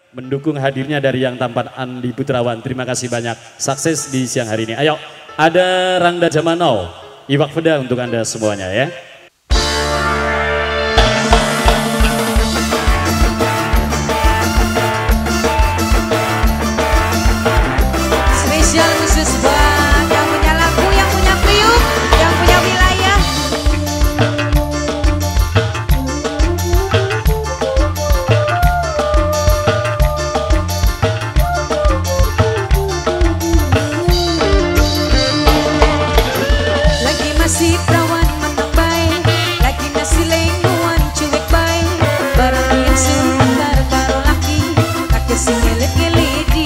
mendukung hadirnya dari yang tampan Andi Putrawan. Terima kasih banyak. Sukses di siang hari ini. Ayo, ada Rangda Jamanau. Iwak Feda untuk Anda semuanya ya. Spesial khusus buat yang punya lagu, yang punya kriuk, yang punya wilayah. Lagi masih perawan menang baik, lagi masih lenguan cuek baik. Barang yang sebentar karo laki, kakek sing ngelit-ngeliti.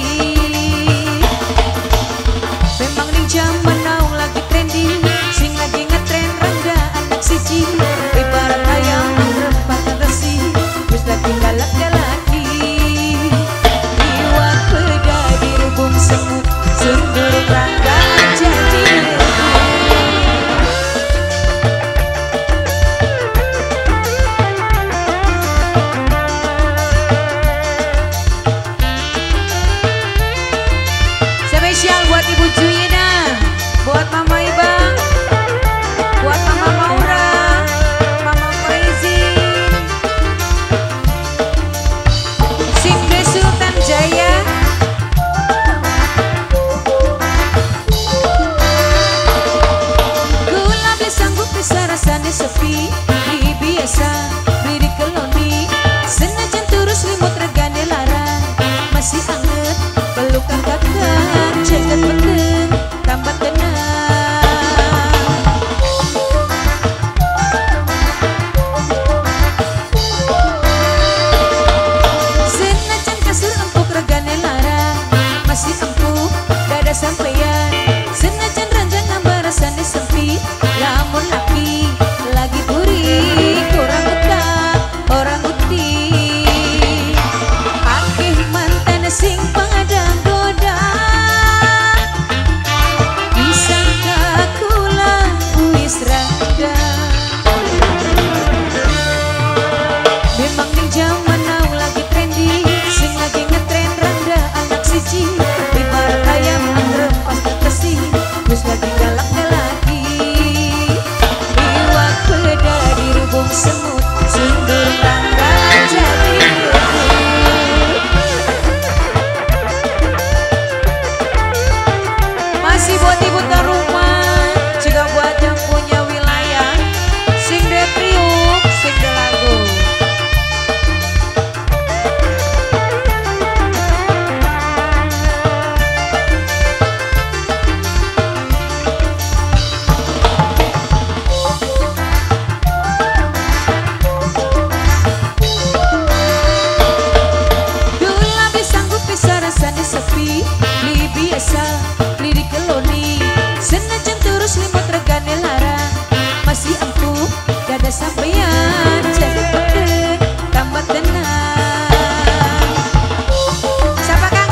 Memang ning jaman now lagi trending, sing lagi ngetren Rangda anak siji. Ibarat ayam rempah resi, wis lagi galak-galaki. Iwak Feda dirubung semut, sumber Rangda jadi spesial buat Ibu Juyina, buat Mama Ibang, buat Mama Maura, Mama Faizin, Sikde Sultan Jaya. Gula sanggup bisa rasanya sepi, biasa beri keloni. Senajan terus limut regane larang, masih anget pelukan kakak, cekat beken tambah tenang. Senajan kasur empuk regane larang, masih empuk dada sampeyan. Senajan ranjang nambah rasanya sempit, lamun laki lagi puri kurang betah orang uti. Akeh mantan sing pengadang goda, disangka kula wis rada. Memang ning jaman now lagi trending, sing lagi ngetren Rangda anak siji. Ibarat ayam rempah terkesi, wis lagi galak-galaki. Iwak Feda dirubung semut, sumber Rangda jadi masih buat ibu rumah, juga buat yang punya wilayah. Sing de priuk, sing de lagu. Gula sanggup bisa rasanya sepi, beli biasa beli di keloni. Senajan terus limut regane larang, masih empuk dada sampeyan. Jadi peken tambah tenang. Siapa Kang?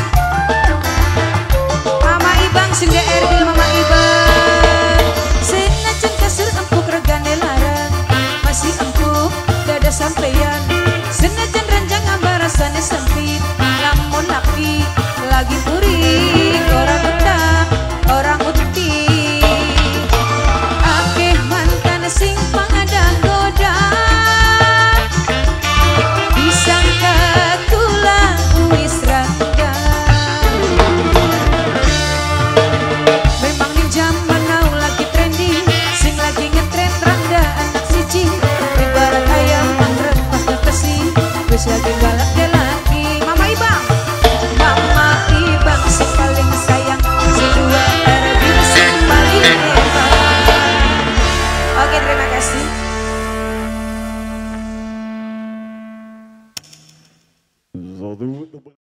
Mama Ibang sing erbil Mama Ibang. Senajan kasur empuk regane larang, masih empuk dada sampeyan. Senajan ranjang ambah rasanya sempit, lamun laki lagi puri orang betah orang uti. Akeh mantan sing pengadang goda, disangka kula wis rada. Memang ning jaman now lagi trending, sing lagi ngetren Rangda anak siji. Ibarat ayam rempah terkesi, wis lagi galak-galaki. Mama Ibang, Mama Ibang sing paling sayang, sing dua erbil sing paling hebat. Oke, terima kasih.